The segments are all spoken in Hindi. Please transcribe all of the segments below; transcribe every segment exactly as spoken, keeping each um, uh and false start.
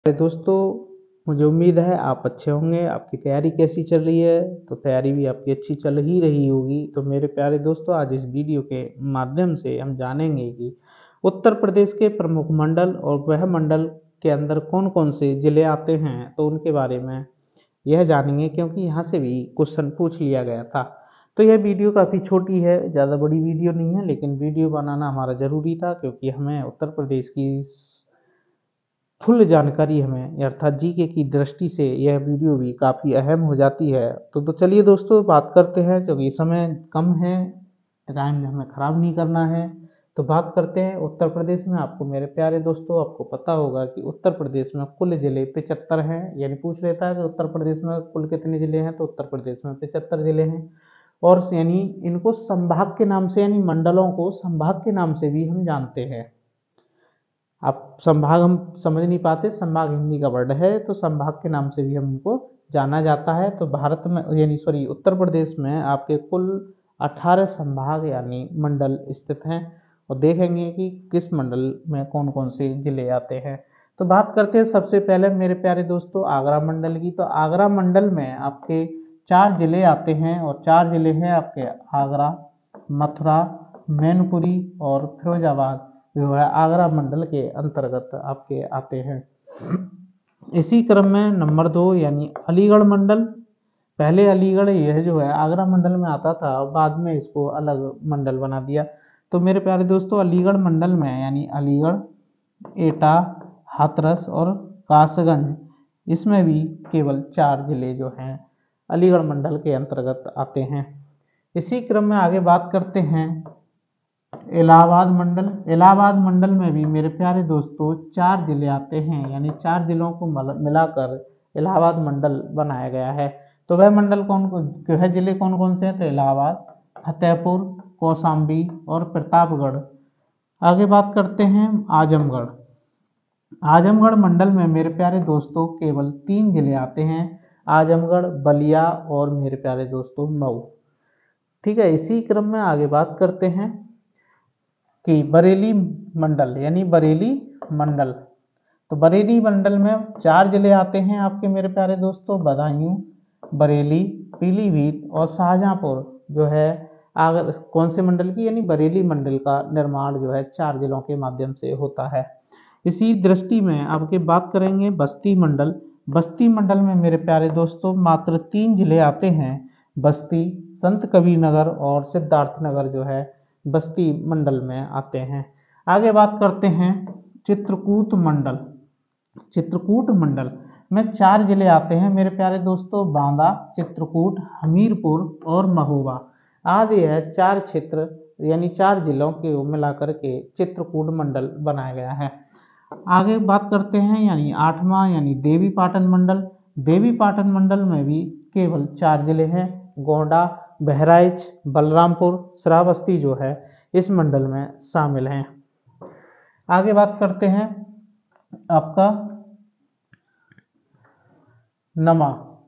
अरे दोस्तों, मुझे उम्मीद है आप अच्छे होंगे। आपकी तैयारी कैसी चल रही है? तो तैयारी भी आपकी अच्छी चल ही रही होगी। तो मेरे प्यारे दोस्तों, आज इस वीडियो के माध्यम से हम जानेंगे कि उत्तर प्रदेश के प्रमुख मंडल और वह मंडल के अंदर कौन कौन से ज़िले आते हैं, तो उनके बारे में यह जानेंगे, क्योंकि यहाँ से भी क्वेश्चन पूछ लिया गया था। तो यह वीडियो काफ़ी छोटी है, ज़्यादा बड़ी वीडियो नहीं है, लेकिन वीडियो बनाना हमारा ज़रूरी था, क्योंकि हमें उत्तर प्रदेश की फुल जानकारी हमें अर्थात जीके की दृष्टि से यह वीडियो भी काफ़ी अहम हो जाती है। तो तो चलिए दोस्तों, बात करते हैं, क्योंकि समय कम है, टाइम हमें ख़राब नहीं करना है। तो बात करते हैं उत्तर प्रदेश में। आपको मेरे प्यारे दोस्तों, आपको पता होगा कि उत्तर प्रदेश में कुल ज़िले पचहत्तर हैं। यानी पूछ लेता है कि उत्तर प्रदेश में कुल कितने ज़िले हैं, तो उत्तर प्रदेश में पचहत्तर ज़िले हैं। और यानी इनको संभाग के नाम से, यानी मंडलों को संभाग के नाम से भी हम जानते हैं। आप संभाग हम समझ नहीं पाते, संभाग हिंदी का वर्ड है, तो संभाग के नाम से भी हम इनको जाना जाता है। तो भारत में यानी सॉरी उत्तर प्रदेश में आपके कुल अठारह संभाग यानी मंडल स्थित हैं, और देखेंगे कि किस मंडल में कौन कौन से जिले आते हैं। तो बात करते हैं सबसे पहले मेरे प्यारे दोस्तों आगरा मंडल की। तो आगरा मंडल में आपके चार जिले आते हैं, और चार जिले हैं आपके आगरा, मथुरा, मैनपुरी और फिरोजाबाद, जो है आगरा मंडल के अंतर्गत आपके आते हैं। इसी क्रम में नंबर दो यानी अलीगढ़ मंडल। पहले अलीगढ़ यह जो है आगरा मंडल में आता था, बाद में इसको अलग मंडल बना दिया। तो मेरे प्यारे दोस्तों, अलीगढ़ मंडल में यानी अलीगढ़, एटा, हाथरस और कासगंज, इसमें भी केवल चार जिले जो हैं अलीगढ़ मंडल के अंतर्गत आते हैं। इसी क्रम में आगे बात करते हैं इलाहाबाद मंडल। इलाहाबाद मंडल में भी मेरे प्यारे दोस्तों चार जिले आते हैं, यानी चार जिलों को मिलाकर इलाहाबाद मंडल बनाया गया है। तो वह मंडल कौन वह जिले कौन कौन से हैं? तो इलाहाबाद, फतेहपुर, कौशाम्बी और प्रतापगढ़। आगे बात करते हैं आजमगढ़। आजमगढ़ मंडल में मेरे प्यारे दोस्तों केवल तीन जिले आते हैं, आजमगढ़, बलिया और मेरे प्यारे दोस्तों मऊ। ठीक है, इसी क्रम में आगे बात करते हैं कि बरेली मंडल, यानी बरेली मंडल। तो बरेली मंडल में चार जिले आते हैं आपके मेरे प्यारे दोस्तों, बदायूं, बरेली, पीलीभीत और शाहजहांपुर, जो है अगर कौन से मंडल की, यानी बरेली मंडल का निर्माण जो है चार जिलों के माध्यम से होता है। इसी दृष्टि में आपके बात करेंगे बस्ती मंडल। बस्ती मंडल में मेरे प्यारे दोस्तों मात्र तीन जिले आते हैं, बस्ती, संत कबीर नगर और सिद्धार्थ नगर जो है बस्ती मंडल में आते हैं। आगे बात करते हैं चित्रकूट मंडल। चित्रकूट मंडल में चार जिले आते हैं मेरे प्यारे दोस्तों, बांदा, चित्रकूट, हमीरपुर और महोबा। आज यह चार क्षेत्र यानी चार जिलों के मिलाकर के चित्रकूट मंडल बनाया गया है। आगे बात करते हैं यानी आठवां यानी देवी पाटन मंडल। देवी पाटन मंडल में भी केवल चार जिले हैं, गोंडा, बहराइच, बलरामपुर, श्रावस्ती जो है इस मंडल में शामिल हैं। आगे बात करते हैं आपका नमा।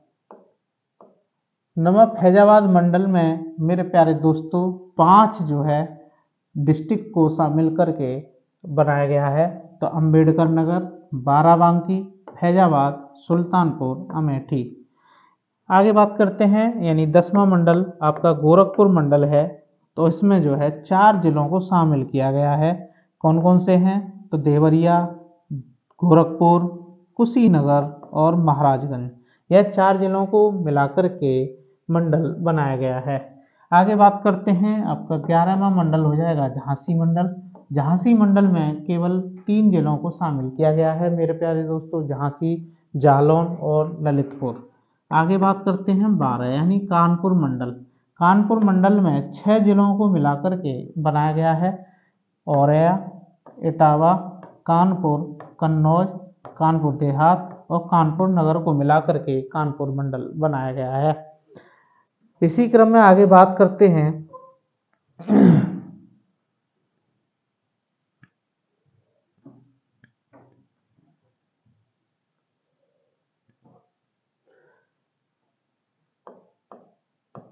नमा फैजाबाद मंडल में मेरे प्यारे दोस्तों पांच जो है डिस्ट्रिक्ट को शामिल करके बनाया गया है। तो अंबेडकर नगर, बाराबांकी, फैजाबाद, सुल्तानपुर, अमेठी। आगे बात करते हैं यानी दसवां मंडल आपका गोरखपुर मंडल है। तो इसमें जो है चार जिलों को शामिल किया गया है। कौन कौन से हैं? तो देवरिया, गोरखपुर, कुशीनगर और महाराजगंज। यह चार जिलों को मिलाकर के मंडल बनाया गया है। आगे बात करते हैं आपका ग्यारहवां मंडल हो जाएगा झांसी मंडल। झांसी मंडल में केवल तीन जिलों को शामिल किया गया है मेरे प्यारे दोस्तों, झांसी, जालौन और ललितपुर। आगे बात करते हैं बारह यानी कानपुर मंडल। कानपुर मंडल में छह जिलों को मिलाकर के बनाया गया है, औरैया, इटावा, कानपुर, कन्नौज, कानपुर देहात और कानपुर नगर को मिलाकर के कानपुर मंडल बनाया गया है। इसी क्रम में आगे बात करते हैं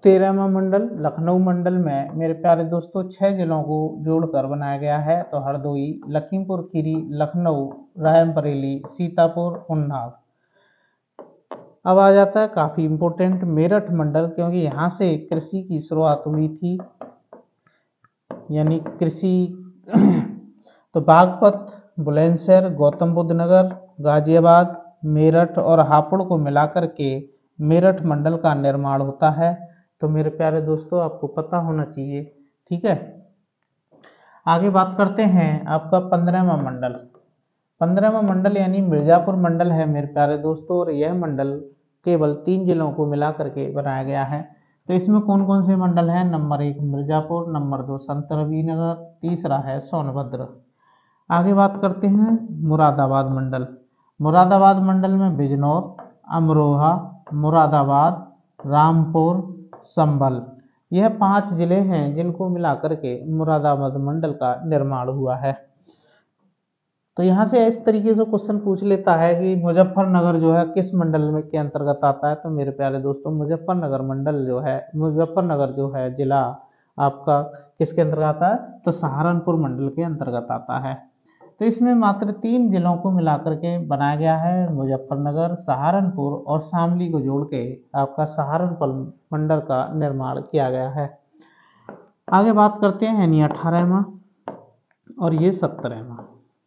तेरहवां मंडल लखनऊ मंडल में मेरे प्यारे दोस्तों छह जिलों को जोड़कर बनाया गया है। तो हरदोई, लखीमपुर खीरी, लखनऊ, रायबरेली, सीतापुर, उन्नाव। अब आ जाता है काफी इम्पोर्टेंट मेरठ मंडल, क्योंकि यहाँ से कृषि की शुरुआत हुई थी, यानी कृषि तो बागपत, बुलंदशहर, गौतम बुद्ध नगर, गाजियाबाद, मेरठ और हापुड़ को मिलाकर के मेरठ मंडल का निर्माण होता है। तो मेरे प्यारे दोस्तों आपको पता होना चाहिए, ठीक है। आगे बात करते हैं आपका पंद्रहवां मंडल। पंद्रहवां मंडल यानी मिर्जापुर मंडल है मेरे प्यारे दोस्तों, और यह मंडल केवल तीन जिलों को मिला करके बनाया गया है। तो इसमें कौन कौन से मंडल हैं? नंबर एक मिर्जापुर, नंबर दो संत रविनगर, तीसरा है सोनभद्र। आगे बात करते हैं मुरादाबाद मंडल। मुरादाबाद मंडल में बिजनौर, अमरोहा, मुरादाबाद, रामपुर, संभल, यह पांच जिले हैं जिनको मिलाकर के मुरादाबाद मंडल का निर्माण हुआ है। तो यहाँ से इस तरीके से क्वेश्चन पूछ लेता है कि मुजफ्फरनगर जो है किस मंडल में के अंतर्गत आता है। तो मेरे प्यारे दोस्तों मुजफ्फरनगर मंडल जो है, मुजफ्फरनगर जो है जिला आपका किसके अंतर्गत आता है? तो सहारनपुर मंडल के अंतर्गत आता है। तो इसमें मात्र तीन जिलों को मिलाकर के बनाया गया है, मुजफ्फरनगर, सहारनपुर और शामली को जोड़ के आपका सहारनपुर मंडल का निर्माण किया गया है। आगे बात करते हैं यानी अठारहवां और ये सत्रहवां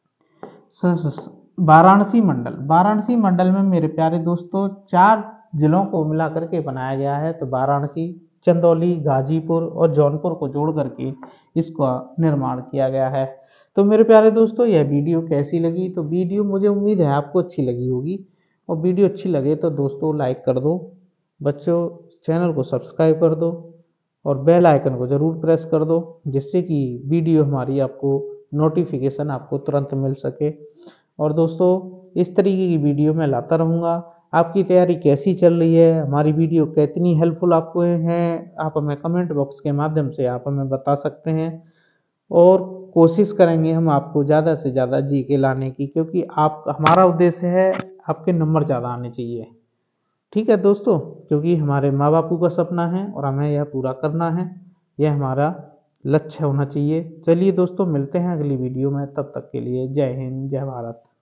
वाराणसी मंडल। वाराणसी मंडल में मेरे प्यारे दोस्तों चार जिलों को मिलाकर के बनाया गया है। तो वाराणसी, चंदौली, गाजीपुर और जौनपुर को जोड़ करके इसका निर्माण किया गया है। तो मेरे प्यारे दोस्तों यह वीडियो कैसी लगी? तो वीडियो मुझे उम्मीद है आपको अच्छी लगी होगी, और वीडियो अच्छी लगे तो दोस्तों लाइक कर दो, बच्चों चैनल को सब्सक्राइब कर दो और बेल आइकन को ज़रूर प्रेस कर दो, जिससे कि वीडियो हमारी आपको नोटिफिकेशन आपको तुरंत मिल सके। और दोस्तों इस तरीके की वीडियो मैं लाता रहूँगा। आपकी तैयारी कैसी चल रही है, हमारी वीडियो कितनी हेल्पफुल आपको है, आप हमें कमेंट बॉक्स के माध्यम से आप हमें बता सकते हैं। और कोशिश करेंगे हम आपको ज़्यादा से ज़्यादा जी के लाने की, क्योंकि आप हमारा उद्देश्य है आपके नंबर ज़्यादा आने चाहिए, ठीक है दोस्तों, क्योंकि हमारे माँ बापू का सपना है और हमें यह पूरा करना है, यह हमारा लक्ष्य होना चाहिए। चलिए दोस्तों मिलते हैं अगली वीडियो में, तब तक के लिए जय हिंद, जय भारत।